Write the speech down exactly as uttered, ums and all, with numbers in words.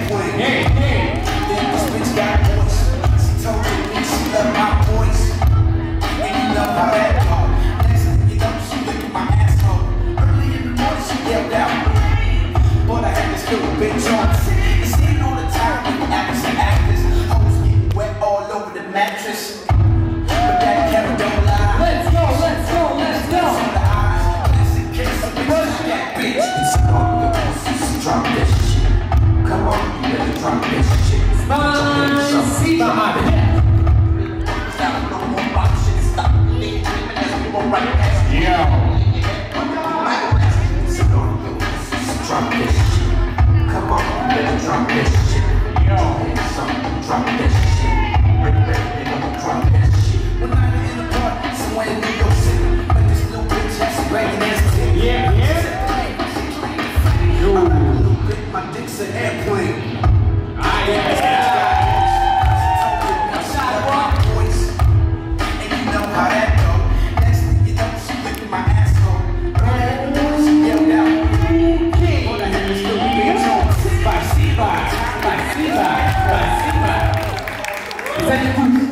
airplane. Hey, hey. Then this bitch got voice. She told me she loved my voice. And you know how that go. Next thing you know, she licked my asshole. Early in the morning, she yelled out. But I had this little bitch on. Sitting on the top with actors and actors. Hoes getting wet all over the mattress. But that camera don't lie. Let's go, let's go, let's go. That bitch, it's all the pussies. Drop that shit. Come on, you better drop that shit. Spicy. Stop no more rock shit. Stop thinking as we go right past you. Yeah. So don't the pussies. Drop that shit. Come on, you better drop that shit. Yo. Drop that shit. Bring back, they gonna drop that shit. When I'm in the park, somewhere in New York City, but this little bitch has some bragging ass titty. Yeah, yeah. My dick's an airplane. Ah, yeah. And you know how that go. Next thing you know, she licked my asshole. She yelled out. All I had this little bitch on. Spicy, spicy, spicy, spicy. Is that